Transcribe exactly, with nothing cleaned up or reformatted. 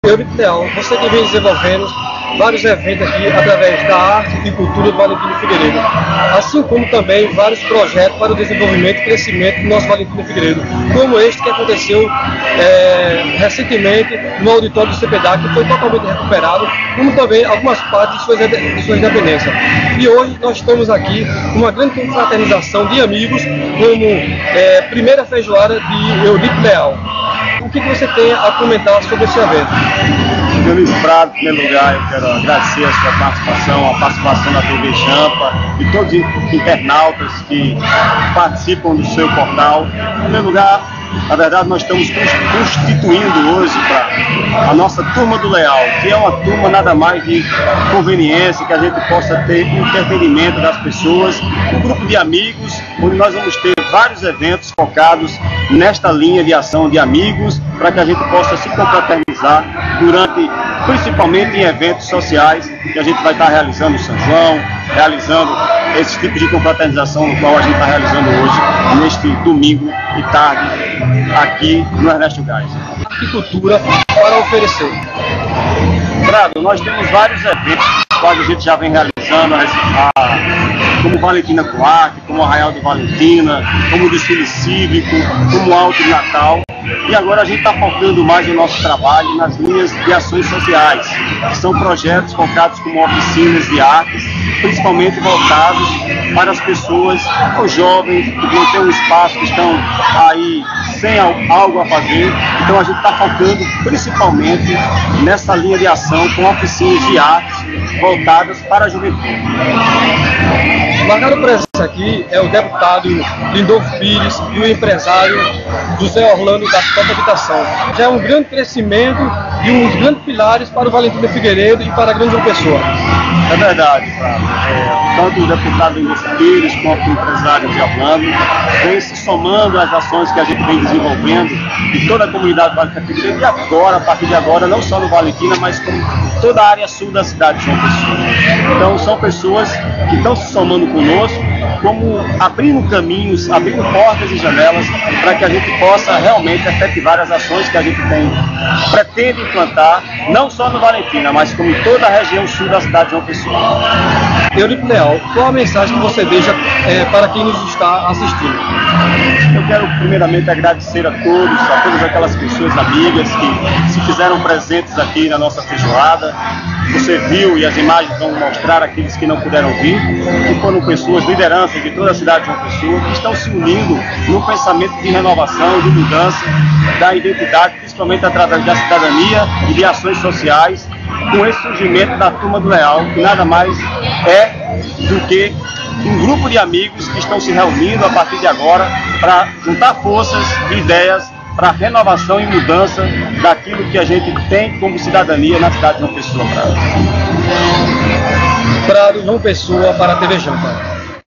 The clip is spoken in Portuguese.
Eurico Leal, você que vem desenvolvendo vários eventos aqui através da arte e cultura do Valentino Figueiredo, assim como também vários projetos para o desenvolvimento e crescimento do nosso Valentino Figueiredo, como este que aconteceu é, recentemente no auditório do C P D A, que foi totalmente recuperado, como também algumas partes de suas, de suas independências. E hoje nós estamos aqui com uma grande confraternização de amigos, como é, primeira feijoada de Eurico Leal. O que você tem a comentar sobre esse evento? Luiz Prado, em primeiro lugar, eu quero agradecer a sua participação, a participação da T V Jampa e todos os internautas que participam do seu portal. Em primeiro lugar, na verdade, nós estamos constituindo hoje para a nossa Turma do Leal, que é uma turma nada mais de conveniência, que a gente possa ter entretenimento das pessoas, um grupo de amigos, onde nós vamos ter vários eventos focados nesta linha de ação de amigos, para que a gente possa se confraternizar durante, principalmente em eventos sociais, que a gente vai estar realizando em São João, realizando esse tipo de confraternização no qual a gente está realizando hoje, neste domingo e tarde, aqui no Ernesto Gás. Que cultura para oferecer? Prado, nós temos vários eventos, quais a gente já vem realizando, a, como Valentina Coac, como Arraial do Valentina, como o desfile cívico, como o Alto de Natal. E agora a gente está focando mais o nosso trabalho nas linhas de ações sociais, que são projetos focados como oficinas de artes, principalmente voltados para as pessoas, os jovens, que vão ter um espaço, que estão aí sem algo a fazer. Então a gente está focando principalmente nessa linha de ação com oficinas de artes voltadas para a juventude. Marcado presença aqui é o deputado Lindolfo Pires e o empresário José Orlando da Tota Habitação. Já é um grande crescimento e um dos grandes pilares para o Valentino Figueiredo e para a Grande João Pessoa. É verdade, Flávio. É, tanto o deputado Lindolfo Pires quanto o empresário José Orlando vem se somando às ações que a gente vem desenvolvendo em toda a comunidade Valentino Figueiredo e agora, a partir de agora, não só no Valentina, mas como toda a área sul da cidade de João Pessoa. Então são pessoas que estão se somando conosco, como abrindo caminhos, abrindo portas e janelas para que a gente possa realmente efetivar as ações que a gente tem, pretende implantar, não só no Valentina, mas como em toda a região sul da cidade de João Pessoa. Eurico Leal, qual a mensagem que você deixa é, para quem nos está assistindo? Eu quero primeiramente agradecer a todos, a todas aquelas pessoas amigas que se fizeram presentes aqui na nossa feijoada. Você viu e as imagens vão mostrar aqueles que não puderam vir, que foram pessoas, lideranças de toda a cidade de João Pessoa, que estão se unindo num pensamento de renovação, de mudança da identidade, principalmente através da cidadania e de ações sociais, com esse surgimento da Turma do Leal, que nada mais é do que um grupo de amigos que estão se reunindo a partir de agora para juntar forças e ideias para a renovação e mudança daquilo que a gente tem como cidadania na cidade de João Pessoa. Prado, João Pessoa, para a T V Jampa.